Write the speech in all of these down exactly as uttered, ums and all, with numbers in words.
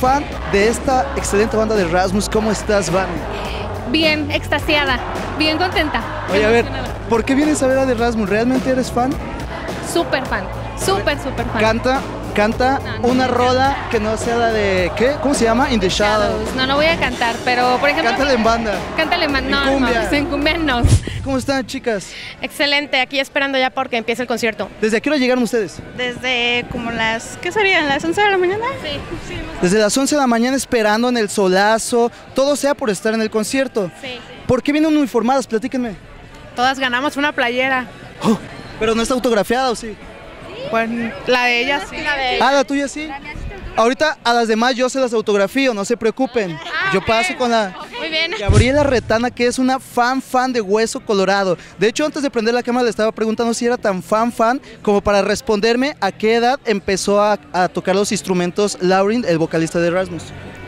fan de esta excelente banda de Rasmus. ¿Cómo estás, Vane? Bien, extasiada, bien contenta. Oye, a ver, ¿por qué vienes a ver a de Rasmus? ¿Realmente eres fan? Súper fan, súper, súper fan. Canta, canta No, no, una no. rola que no sea la de, ¿qué? ¿Cómo se llama? In the Shadows. No, no voy a cantar, pero por ejemplo... Cántala en banda. Cántale en banda. No, En cumbia. no, en cumbia no. ¿Cómo están, chicas? Excelente, aquí esperando ya porque empieza el concierto. ¿Desde a qué hora llegaron ustedes? Desde como las, ¿qué serían? ¿Las once de la mañana? Sí, sí. Desde las once de la mañana esperando en el solazo, todo sea por estar en el concierto. Sí. ¿Por qué vienen uniformadas? Platíquenme. Todas ganamos una playera. Oh, pero no está autografiada, ¿o sí? Bueno, la de ellas sí. La de Ah, la tuya sí. Ahorita a las demás yo se las autografío, no se preocupen. Yo paso con la Muy bien. Gabriela Retana, que es una fan fan de Hueso Colorado. De hecho, antes de prender la cámara le estaba preguntando si era tan fan fan como para responderme a qué edad empezó a, a tocar los instrumentos Laurin, el vocalista de Rasmus.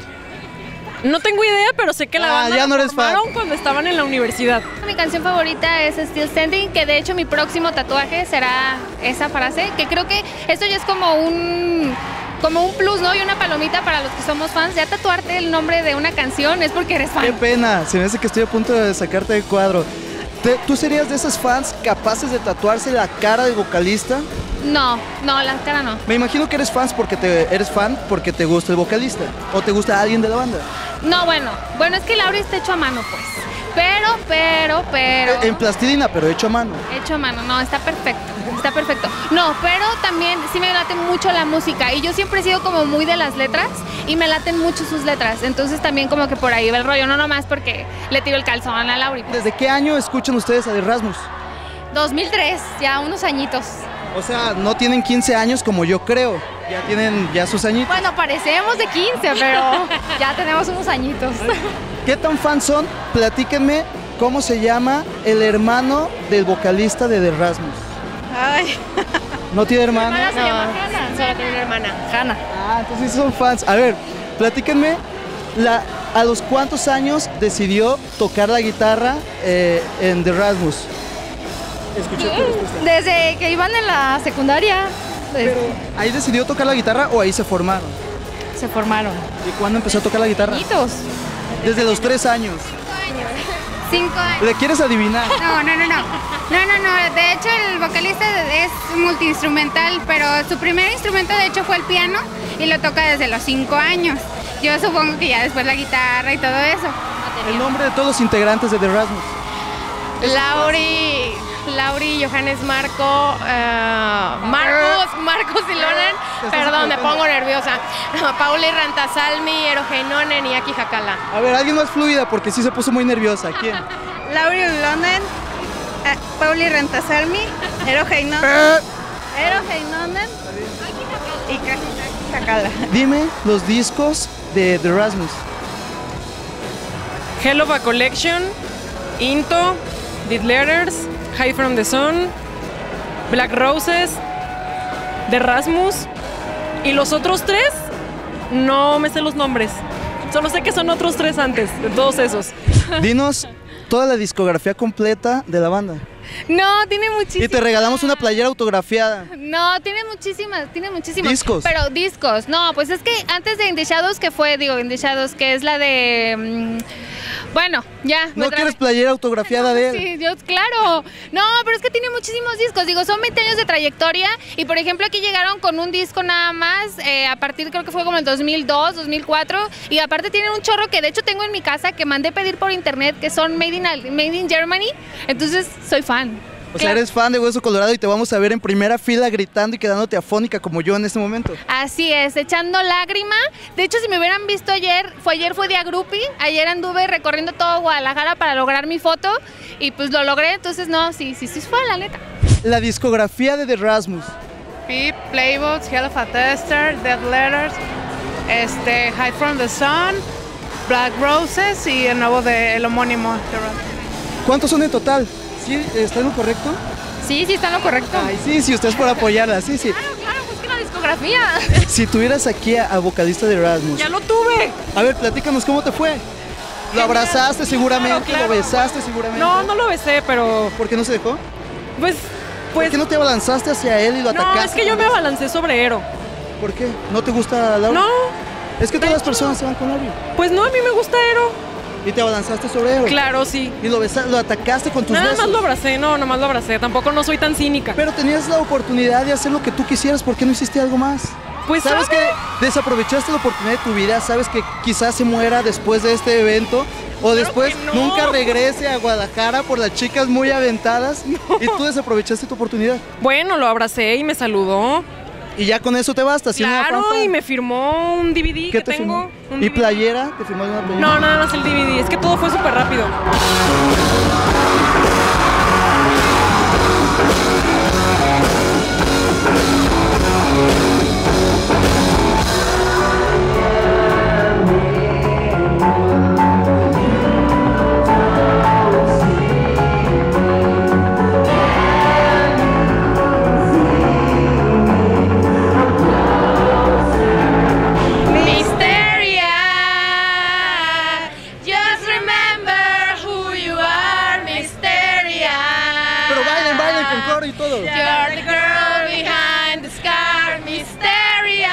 No tengo idea, pero sé que la Ah, banda ya la no eres fan. formaron cuando estaban en la universidad. Mi canción favorita es Still Standing, que de hecho mi próximo tatuaje será esa frase, que creo que esto ya es como un como un plus, ¿no? Y una palomita para los que somos fans. Ya tatuarte el nombre de una canción es porque eres fan. Qué pena, se me hace que estoy a punto de sacarte de cuadro. ¿Te- ¿Tú serías de esas fans capaces de tatuarse la cara del vocalista? No, no, la cara no. Me imagino que eres fans porque te eres fan porque te gusta el vocalista o te gusta alguien de la banda. No, bueno, bueno, es que Laura está hecho a mano, pues. Pero, pero, pero... En plastilina, pero hecho a mano. Hecho a mano, no, está perfecto, está perfecto. No, pero también sí me late mucho la música y yo siempre he sido como muy de las letras y me laten mucho sus letras, entonces también como que por ahí va el rollo, no nomás porque le tiro el calzón a Laura. ¿Desde qué año escuchan ustedes a de Rasmus? dos mil tres, ya unos añitos. O sea, no tienen quince años como yo creo, ya tienen ya sus añitos. Bueno, parecemos de quince, pero ya tenemos unos añitos. ¿Qué tan fans son? Platíquenme cómo se llama el hermano del vocalista de The Rasmus. Ay, ¿No tiene hermano? se llama Hannah. Solo tiene una hermana, Hannah. Ah, entonces sí son fans. A ver, platíquenme la, a los cuántos años decidió tocar la guitarra eh, en The Rasmus. Escuché tu respuesta. Desde que iban en la secundaria Pero, ¿ahí decidió tocar la guitarra o ahí se formaron? se formaron. ¿Y cuándo empezó a tocar la guitarra? Añitos. Desde los tres años. Cinco años. ¿Le quieres adivinar? No, no, no, no. No, no, no. De hecho, el vocalista es multiinstrumental, pero su primer instrumento, de hecho, fue el piano y lo toca desde los cinco años. Yo supongo que ya después la guitarra y todo eso. El nombre de todos los integrantes de The Rasmus. Lauri, Lauri, Johannes Marco, eh, Marcos, Marcos Ilonen, perdón, me pongo nerviosa. Pauli Rantasalmi, Eero Heinonen y Aki Hakala. A ver, alguien más fluida porque sí se puso muy nerviosa. ¿Quién? Lauri Lonen, Pauli Rentasalmi, Eero Heinonen, Eh, Eero Heinonen y Kaki Sakala. Dime los discos de The Rasmus. Hell of a Collection, Into, Dead Letters, High from the Sun, Black Roses, The Rasmus y los otros tres, no me sé los nombres. Solo sé que son otros tres antes de todos esos. Dinos toda la discografía completa de la banda. No, tiene muchísimas. Y te regalamos una playera autografiada. No, tiene muchísimas, tiene muchísimas. ¿Discos? Pero discos. No, pues es que antes de In the Shadows, que fue, digo, In the Shadows, que es la de... mm, bueno, ya. me ¿No trabé. quieres playera autografiada de él? Sí, yo, claro. No, pero es que tiene muchísimos discos. Digo, son veinte años de trayectoria. Y por ejemplo, aquí llegaron con un disco nada más. Eh, a partir, creo que fue como el dos mil dos, dos mil cuatro. Y aparte tienen un chorro que de hecho tengo en mi casa que mandé pedir por internet, que son Made in, made in Germany. Entonces, soy fan. O sea, eres fan de Hueso Colorado y te vamos a ver en primera fila gritando y quedándote afónica como yo en este momento. Así es, echando lágrima. De hecho, si me hubieran visto ayer, fue ayer fue día groupie. Ayer anduve recorriendo todo Guadalajara para lograr mi foto y pues lo logré. Entonces, no, sí, sí, sí, fue la neta. La discografía de The Rasmus. Pip, Playbooks, Hell of a Tester, Dead Letters, este, Hide from the Sun, Black Roses y el nuevo de el homónimo. ¿Cuántos son en total? ¿Sí está en lo correcto? Sí, sí, está en lo correcto. Ay, sí, sí, usted es por apoyarla, sí, sí. Claro, claro, pues que la discografía. Si tuvieras aquí a, a vocalista de Rasmus. ¡Ya lo tuve! A ver, platícanos cómo te fue. Lo abrazaste seguramente, Claro, claro. lo besaste seguramente. No, no lo besé, pero ¿Por qué no se dejó? pues... ¿Por pues qué no te abalanzaste hacia él y lo no, atacaste? es que yo me abalancé sobre Eero. ¿Por qué? ¿No te gusta Laura? No, Es que todas las personas se van con Laurin. Pues no, a mí me gusta Ero. Y te abalanzaste sobre él. Claro, sí. Y lo, besa, lo atacaste con tus Nada besos. más lo abracé, no, nada más lo abracé. Tampoco no soy tan cínica. Pero tenías la oportunidad de hacer lo que tú quisieras, ¿por qué no hiciste algo más? Pues sabes ¿sabe? que desaprovechaste la oportunidad de tu vida, sabes que quizás se muera después de este evento o después que no. nunca regrese a Guadalajara por las chicas muy aventadas y tú desaprovechaste tu oportunidad. Bueno, lo abracé y me saludó. Y ya con eso te basta, siendo una Claro, fan fan. y me firmó un D V D ¿Qué que te tengo. firmó? un ¿Y D V D. playera? ¿Te firmó alguna playera? No, nada más el D V D. Es que todo fue súper rápido. Mysteria, just remember who you are, Mysteria. Pero bailen, bailen con coro y todo. You're the girl behind the scar, Mysteria.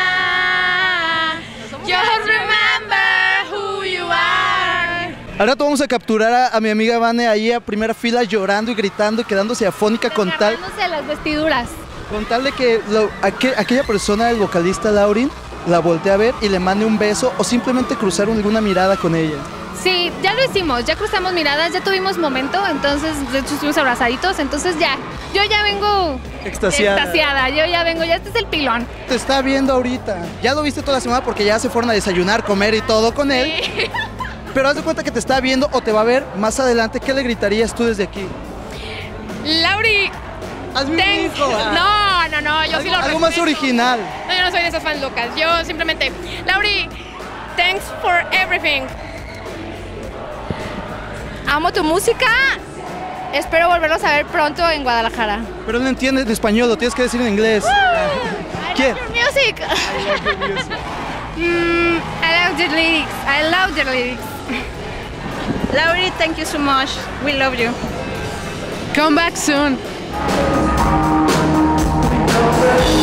Just remember who you are. Ahora te vamos a capturar a, a mi amiga Vane ahí a primera fila llorando y gritando y quedándose afónica con tal, Agarrándose las vestiduras. con tal de que lo- aqu- aquella persona, el vocalista Laurin, la voltee a ver y le mande un beso o simplemente cruzar alguna mirada con ella. Sí, ya lo hicimos, ya cruzamos miradas, ya tuvimos momento, entonces de hecho estuvimos abrazaditos, entonces ya, yo ya vengo Extasiada. extasiada, yo ya vengo, ya este es el pilón. Te está viendo ahorita. Ya lo viste toda la semana porque ya se fueron a desayunar, comer y todo con él. Sí. Pero haz de cuenta que te está viendo o te va a ver más adelante. ¿Qué le gritarías tú desde aquí? Lauri, Hazme un thanks. hijo. No, no, no, yo sí lo Algo, algo más respeto. original. No, yo no soy de esas fans locas. Yo simplemente, Lauri, thanks for everything. Amo tu música. Espero volverlos a ver pronto en Guadalajara. Pero no entiendes en español, lo tienes que decir en inglés. ¿Quién? Your music. mm, I love the lyrics. I love the lyrics. Laurie, thank you so much. We love you. Come back soon.